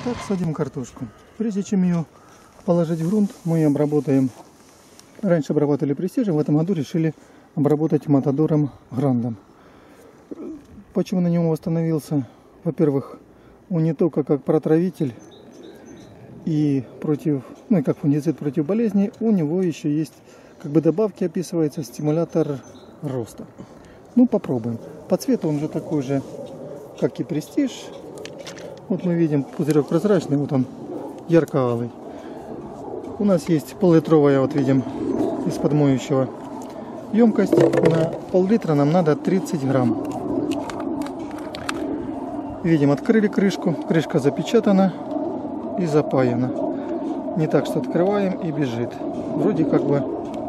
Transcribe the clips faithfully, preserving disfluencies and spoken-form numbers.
Как садим картошку? Прежде чем ее положить в грунт, мы ее обработаем. Раньше обрабатывали престижем, в этом году решили обработать матадором Грандом. Почему на нем восстановился? Во-первых, он не только как протравитель и против, ну и как фунгицид против болезней, у него еще есть, как бы добавки описывается, стимулятор роста. Ну попробуем. По цвету он же такой же, как и престиж. Вот мы видим, пузырек прозрачный, вот он ярко-алый. У нас есть пол-литровая, вот видим, из-под моющего емкость. На пол-литра нам надо тридцать грамм. Видим, открыли крышку, крышка запечатана и запаяна. Не так, что открываем и бежит. Вроде как бы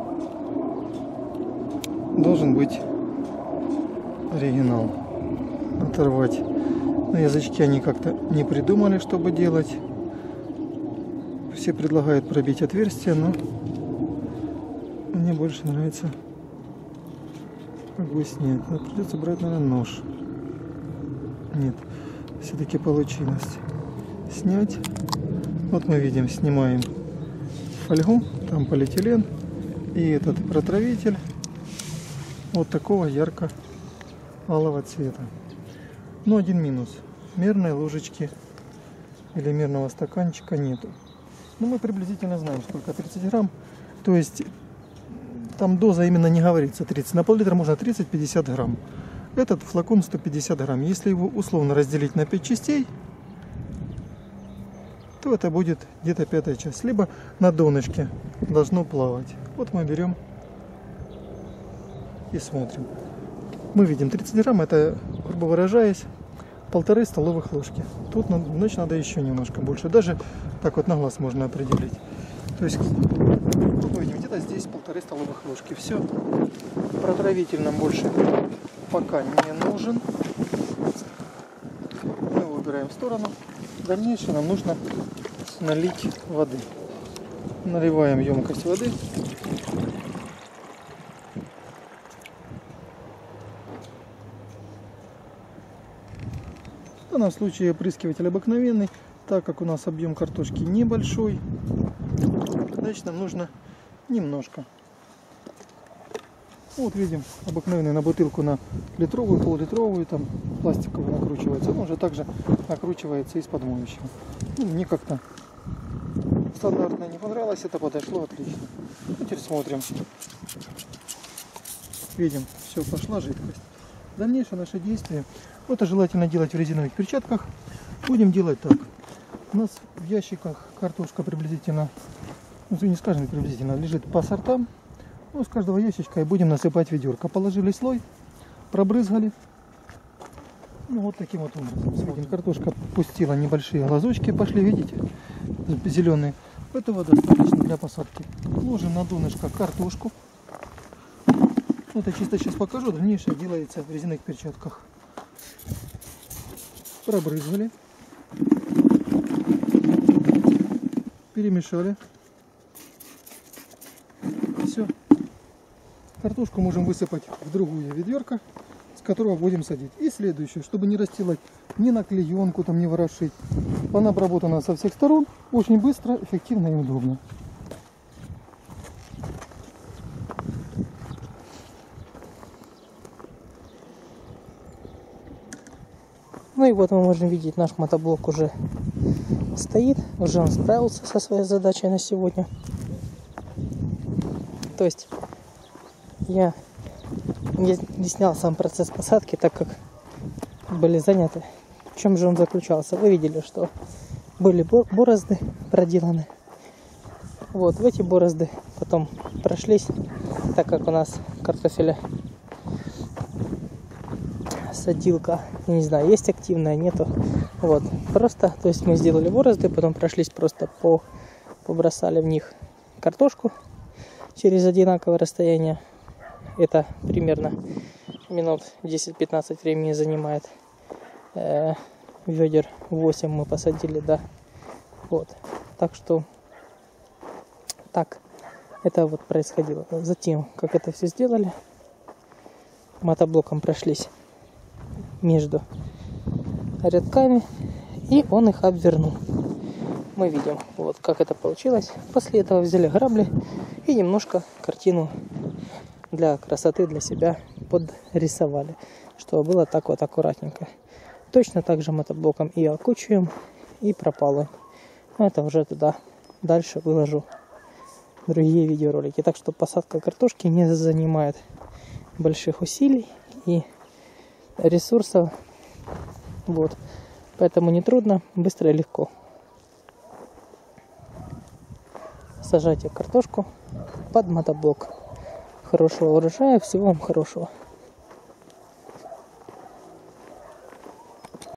должен быть оригинал. Оторвать. На язычке они как-то не придумали, чтобы делать. Все предлагают пробить отверстие, но мне больше нравится как бы снять. Но придется брать, наверное, нож. Нет, все-таки получилось снять. Вот мы видим, снимаем фольгу, там полиэтилен и этот протравитель вот такого ярко-алого цвета. Но один минус. Мерной ложечки или мерного стаканчика нету. Но мы приблизительно знаем, сколько тридцать грамм. То есть там доза именно не говорится тридцать. На пол-литра можно тридцать-пятьдесят грамм. Этот флакон сто пятьдесят грамм. Если его условно разделить на пять частей, то это будет где-то пятая часть. Либо на донышке должно плавать. Вот мы берем и смотрим. Мы видим тридцать грамм, это, грубо выражаясь, полторы столовых ложки. Тут значит, надо еще немножко больше. Даже так вот на глаз можно определить. То есть, мы видим, где-то здесь полторы столовых ложки. Все. Протравитель нам больше пока не нужен. Мы его убираем в сторону. Дальнейшее нам нужно налить воды. Наливаем емкость воды. В данном случае опрыскиватель обыкновенный, так как у нас объем картошки небольшой, значит нам нужно немножко. Вот видим, обыкновенный на бутылку на литровую, пол-литровую, там пластиковую накручивается, он уже также накручивается из-под моющего. Ну, мне как-то стандартно не понравилось, это подошло отлично. Теперь смотрим. Видим, все, пошла жидкость. Дальнейшее наше действие. Это желательно делать в резиновых перчатках. Будем делать так. У нас в ящиках картошка приблизительно, ну не скажем приблизительно, лежит по сортам. Ну, с каждого ящичка и будем насыпать ведерко. Положили слой, пробрызгали. Ну, вот таким вот образом. Смотрим, картошка пустила небольшие глазочки, пошли, видите, зеленые. Этого достаточно для посадки. Ложим на донышко картошку. Это чисто сейчас покажу, дальнейшее делается в резиновых перчатках. Пробрызгали, перемешали. Все. Картошку можем высыпать в другую ведерко, с которого будем садить. И следующее, чтобы не расстилать ни на клеенку, там не ворошить. Она обработана со всех сторон, очень быстро, эффективно и удобно. Ну и вот мы можем видеть, наш мотоблок уже стоит, уже он справился со своей задачей на сегодня. То есть я не, не снял сам процесс посадки, так как были заняты. В чем же он заключался? Вы видели, что были борозды проделаны. Вот в эти борозды потом прошлись, так как у нас картофеля садилка, не знаю, есть активная, нету. Вот, просто, то есть мы сделали борозды, потом прошлись просто по, побросали в них картошку через одинаковое расстояние. Это примерно минут десять-пятнадцать времени занимает. Э, ведер восемь мы посадили, да. Вот, так что так это вот происходило. Затем, как это все сделали, мотоблоком прошлись между рядками, и он их обвернул. мы видим, вот как это получилось. После этого взяли грабли и немножко картину для красоты, для себя подрисовали, чтобы было так вот аккуратненько. Точно так же мотоблоком и окучиваем, и пропалываем. Это уже туда дальше выложу другие видеоролики. Так что посадка картошки не занимает больших усилий и ресурсов. Вот. Поэтому не трудно, быстро и легко. Сажайте картошку под мотоблок. Хорошего урожая, всего вам хорошего.